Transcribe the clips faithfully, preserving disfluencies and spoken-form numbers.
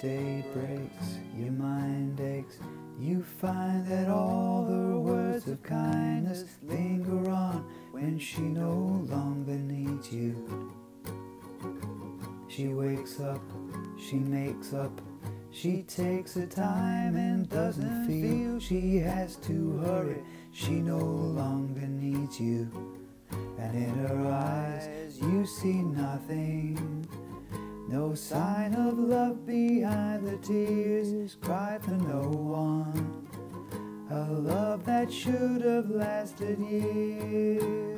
day breaks, your mind aches, you find that all her words of kindness linger on when she no longer needs you. She wakes up, she makes up, she takes her time and doesn't feel she has to hurry. She no longer needs you, and in her eyes you see nothing. No sign of love behind the tears, cry for no one. A love that should have lasted years.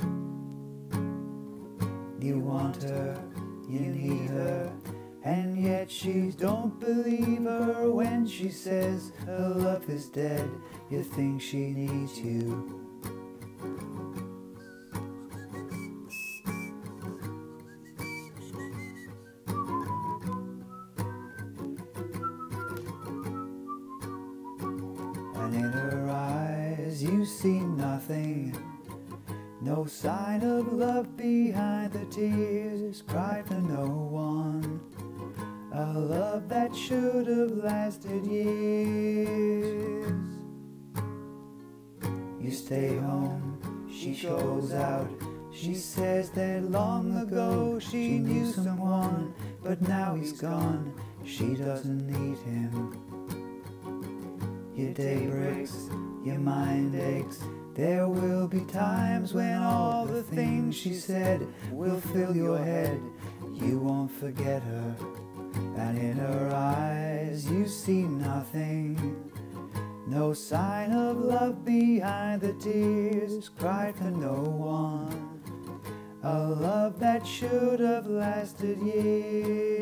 You want her, you need her, and yet she don't believe her when she says her love is dead. You think she needs you. And in her eyes you see nothing. No sign of love behind the tears, cry for no one. A love that should have lasted years. You stay home, she goes out. She says that long ago she knew someone, but now he's gone, she doesn't need him. Your day breaks, your mind aches. There will be times when all the things she said will fill your head. You won't forget her, and in her eyes you see nothing. No sign of love behind the tears, cry for no one. A love that should have lasted years.